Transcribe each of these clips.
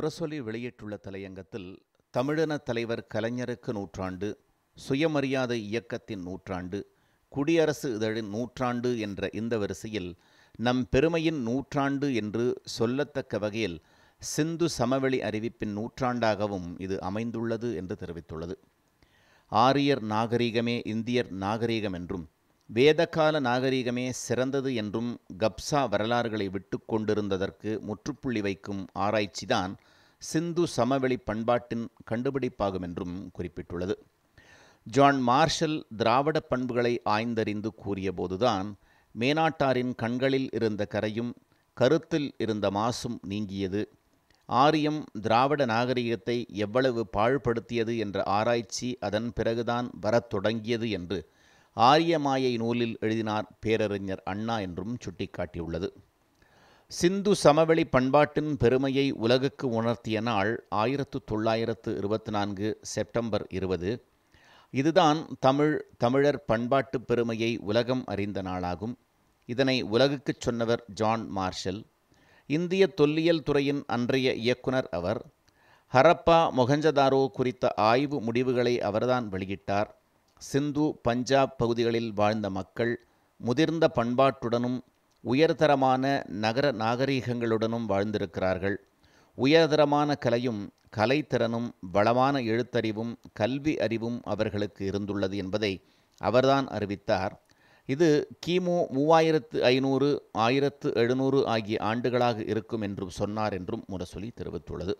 முரசொலி வெளியிட்டுள்ள தலையங்கத்தில் தமிழின தலைவர் கலைஞருக்கு நூற்றாண்டு, சுயமரியாதை இயக்கத்தின் நூற்றாண்டு, குடியரசு இதழின் நூற்றாண்டு என்ற இந்த வரிசையில் நம் பெருமையின் நூற்றாண்டு என்று சொல்லத்தக்க வகையில் சிந்து சமவெளி அறிவிப்பின் நூற்றாண்டாகவும் இது அமைந்துள்ளது என்று தெரிவித்துள்ளது. ஆரியர் நாகரிகமே இந்தியர் நாகரிகம் என்றும் வேதகால நாகரிகமே சிறந்தது என்றும் கப்சா வரலாறுகளை விட்டு கொண்டிருந்ததற்கு முற்றுப்புள்ளி வைக்கும் ஆராய்ச்சிதான் சிந்து சமவெளி பண்பாட்டின் கண்டுபிடிப்பாகும் என்றும் குறிப்பிட்டுள்ளது. ஜான் மார்ஷல் திராவிட பண்புகளை ஆய்ந்தறிந்து கூறியபோதுதான் மேனாட்டாரின் கண்களில் இருந்த கரையும் கருத்தில் இருந்த மாசும் நீங்கியது, ஆரியம் திராவிட நாகரிகத்தை எவ்வளவு பாழ்படுத்தியது என்ற ஆராய்ச்சி அதன் பிறகுதான் வரத் தொடங்கியது என்று ஆரியமாயை நூலில் எழுதினார் பேரறிஞர் அண்ணா என்றும் சுட்டிக்காட்டியுள்ளது. சிந்து சமவெளி பண்பாட்டின் பெருமையை உலகுக்கு உணர்த்திய நாள் 1924 செப்டம்பர் 20. இதுதான் தமிழர் பண்பாட்டு பெருமையை உலகம் அறிந்த நாளாகும். இதனை உலகுக்குச் சொன்னவர் ஜான் மார்ஷல். இந்திய தொல்லியல் துறையின் அன்றைய இயக்குனர் அவர். ஹரப்பா மொஹஞ்சதாரோ குறித்த ஆய்வு முடிவுகளை அவர்தான் வெளியிட்டார். சிந்து பஞ்சாப் பகுதிகளில் வாழ்ந்த மக்கள் முதிர்ந்த பண்பாட்டுடனும் உயர்தரமான நகர நாகரிகங்களுடனும் வாழ்ந்திருக்கிறார்கள். உயர்தரமான கலையும் கலைத்திறனும் வளமான எழுத்தறிவும் கல்வி அறிவும் அவர்களுக்கு இருந்துள்ளது என்பதை அவர்தான் அறிவித்தார். இது கிமு 3500 1700 ஆகிய ஆண்டுகளாக இருக்கும் என்றும் சொன்னார் என்றும் முரசொலி தெரிவித்துள்ளது.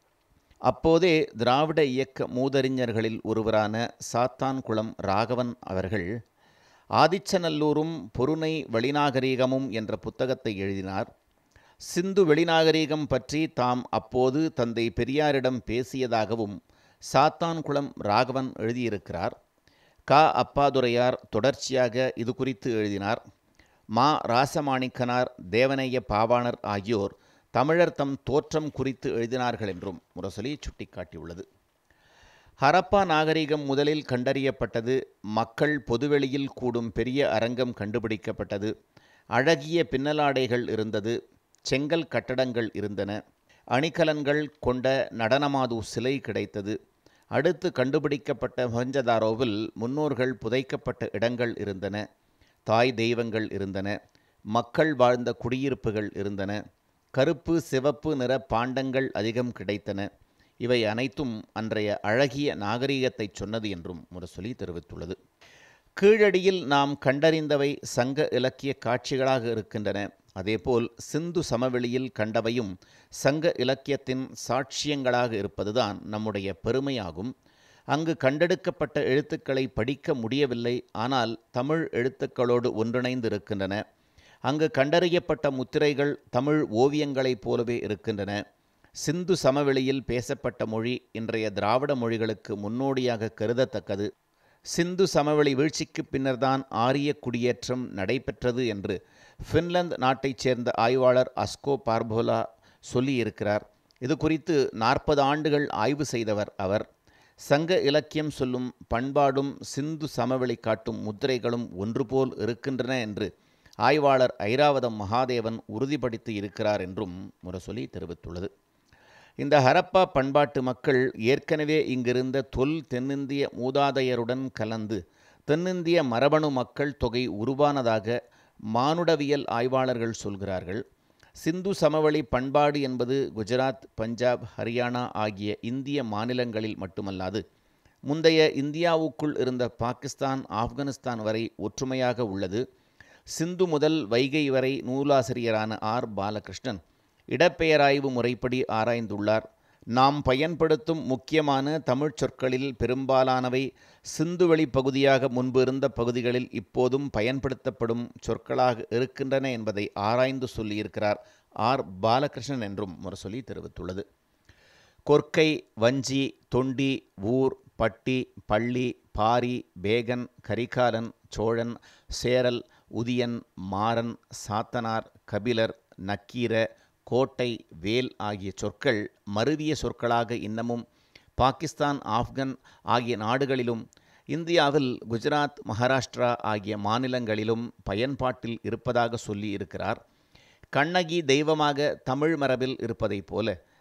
அப்போதே திராவிட இயக்க மூதறிஞர்களில் ஒருவரான சாத்தான்குளம் ராகவன் அவர்கள் ஆதிச்சநல்லூரும் பொருணை வெளிநாகரீகமும் என்ற புத்தகத்தை எழுதினார். சிந்து வெளிநாகரீகம் பற்றி தாம் அப்போது தந்தை பெரியாரிடம் பேசியதாகவும் சாத்தான்குளம் ராகவன் எழுதியிருக்கிறார். அப்பாதுரையார் தொடர்ச்சியாக இது குறித்து எழுதினார். மா ராசமாணிக்கனார், தேவனைய பாவாணர் ஆகியோர் தமிழர் தம் தோற்றம் குறித்து எழுதினார்கள் என்றும் முரசொலி சுட்டிக்காட்டியுள்ளது. ஹரப்பா நாகரிகம் முதலில் கண்டறியப்பட்டது. மக்கள் பொதுவெளியில் கூடும் பெரிய அரங்கம் கண்டுபிடிக்கப்பட்டது. அழகிய பின்னலாடைகள் இருந்தது. செங்கல் கட்டடங்கள் இருந்தன. அணிகலன்கள் கொண்ட நடனமாது சிலை கிடைத்தது. அடுத்து கண்டுபிடிக்கப்பட்ட மொஹஞ்சதாரோவில் முன்னோர்கள் புதைக்கப்பட்ட இடங்கள் இருந்தன. தாய் தெய்வங்கள் இருந்தன. மக்கள் வாழ்ந்த குடியிருப்புகள் இருந்தன. கருப்பு சிவப்பு நிற பாண்டங்கள் அதிகம் கிடைத்தன. இவை அனைத்தும் அன்றைய அழகிய நாகரிகத்தை சொன்னது என்றும் முரசொலி தெரிவித்துள்ளது. கீழடியில் நாம் கண்டறிந்தவை சங்க இலக்கிய காட்சிகளாக இருக்கின்றன. அதேபோல் சிந்து சமவெளியில் கண்டவையும் சங்க இலக்கியத்தின் சாட்சியங்களாக இருப்பதுதான் நம்முடைய பெருமையாகும். அங்கு கண்டெடுக்கப்பட்ட எழுத்துக்களை படிக்க முடியவில்லை, ஆனால் தமிழ் எழுத்துக்களோடு ஒன்றிணைந்து இருக்கின்றன. அங்கு கண்டறியப்பட்ட முத்திரைகள் தமிழ் ஓவியங்களைப் போலவே இருக்கின்றன. சிந்து சமவெளியில் பேசப்பட்ட மொழி இன்றைய திராவிட மொழிகளுக்கு முன்னோடியாக கருதத்தக்கது. சிந்து சமவெளி வீழ்ச்சிக்கு பின்னர்தான் ஆரிய குடியேற்றம் நடைபெற்றது என்று ஃபின்லாந்து நாட்டைச் சேர்ந்த ஆய்வாளர் அஸ்கோ பார்போலா சொல்லியிருக்கிறார். இது குறித்து 40 ஆண்டுகள் ஆய்வு செய்தவர் அவர். சங்க இலக்கியம் சொல்லும் பண்பாடும் சிந்து சமவெளி காட்டும் முத்திரைகளும் ஒன்றுபோல் இருக்கின்றன என்று ஆய்வாளர் ஐராவதம் மகாதேவன் உறுதிப்படுத்தி இருக்கிறார் என்றும் முரசொலி தெரிவித்துள்ளது. இந்த ஹரப்பா பண்பாட்டு மக்கள் ஏற்கனவே இங்கிருந்த தொல் தென்னிந்திய மூதாதையருடன் கலந்து தென்னிந்திய மரபணு மக்கள் தொகை உருவானதாக மானுடவியல் ஆய்வாளர்கள் சொல்கிறார்கள். சிந்து சமவெளி பண்பாடு என்பது குஜராத், பஞ்சாப், ஹரியானா ஆகிய இந்திய மாநிலங்களில் மட்டுமல்லாது முந்தைய இந்தியாவுக்குள் இருந்த பாகிஸ்தான், ஆப்கானிஸ்தான் வரை ஒற்றுமையாக உள்ளது. சிந்து முதல் வைகை வரை நூலாசிரியரான ஆர் பாலகிருஷ்ணன் இடப்பெயராய்வு முறைப்படி ஆராய்ந்துள்ளார். நாம் பயன்படுத்தும் முக்கியமான தமிழ்ச் சொற்களில் பெரும்பாலானவை சிந்துவெளி பகுதியாக முன்பு இருந்த பகுதிகளில் இப்போதும் பயன்படுத்தப்படும் சொற்களாக இருக்கின்றன என்பதை ஆராய்ந்து சொல்லியிருக்கிறார் ஆர் பாலகிருஷ்ணன் என்றும் முரசொலி தெரிவித்துள்ளது. கொர்க்கை, வஞ்சி, தொண்டி, ஊர், பட்டி, பள்ளி, பாரி, பேகன், கரிகாலன், சோழன், சேரல், உதியன், மாறன், சாத்தனார், கபிலர், நக்கீர, கோட்டை, வேல் ஆகிய சொற்கள் மருவிய சொற்களாக இன்னமும் பாகிஸ்தான், ஆப்கன் ஆகிய நாடுகளிலும் இந்தியாவில் குஜராத், மகாராஷ்டிரா ஆகிய மாநிலங்களிலும் பயன்பாட்டில் இருப்பதாக சொல்லி இருக்கிறார். கண்ணகி தெய்வமாக தமிழ் மரபில் இருப்பதைப் போல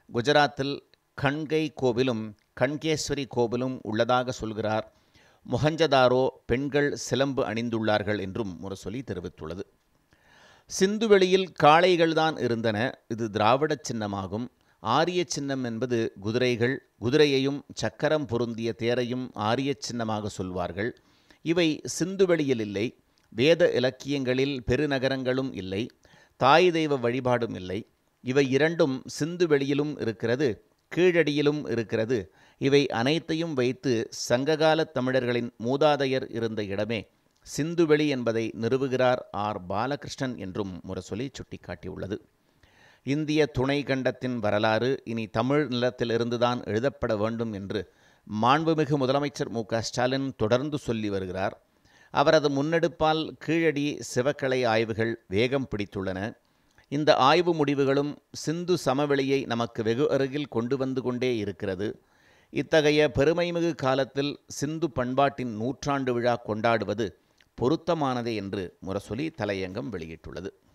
குஜராத்தில் கண்கை கோவிலும் கண்கேஸ்வரி கோவிலும் உள்ளதாக சொல்கிறார். மொஹஞ்சதாரோ பெண்கள் சிலம்பு அணிந்துள்ளார்கள் என்றும் முரசொலி தெரிவித்துள்ளது. சிந்துவெளியில் காளைகள்தான் இருந்தன. இது திராவிட சின்னமாகும். ஆரிய சின்னம் என்பது குதிரைகள். குதிரையையும் சக்கரம் பொருந்திய தேரையும் ஆரிய சின்னமாக சொல்வார்கள். இவை சிந்துவெளியில் இல்லை. வேத இலக்கியங்களில் பெருநகரங்களும் இல்லை. தாய் தெய்வ வழிபாடும் இல்லை. இவை இரண்டும் சிந்துவெளியிலும் இருக்கிறது, கீழடியிலும் இருக்கிறது. இவை அனைத்தையும் வைத்து சங்ககால தமிழர்களின் மூதாதையர் இருந்த இடமே சிந்துவெளி என்பதை நிறுவுகிறார் ஆர். பாலகிருஷ்ணன் என்றும் முரசொலி சுட்டிக்காட்டியுள்ளது. இந்திய துணை கண்டத்தின் வரலாறு இனி தமிழ் நிலத்திலிருந்துதான் எழுதப்பட வேண்டும் என்று மாண்புமிகு முதலமைச்சர் மு.க.ஸ்டாலின் தொடர்ந்து சொல்லி வருகிறார். அவரது முன்னெடுப்பால் கீழடி சிவக்கலை ஆய்வுகள் வேகம் பிடித்துள்ளன. இந்த ஆய்வு முடிவுகளும் சிந்து சமவெளியை நமக்கு வெகு அருகில் கொண்டு வந்து கொண்டே இருக்கிறது. இத்தகைய பெருமைமிகு காலத்தில் சிந்து பண்பாட்டின் 100 ஆண்டு விழா கொண்டாடுவது பொருத்தமானதே என்று முரசொலி தலையங்கம் வெளியிட்டுள்ளது.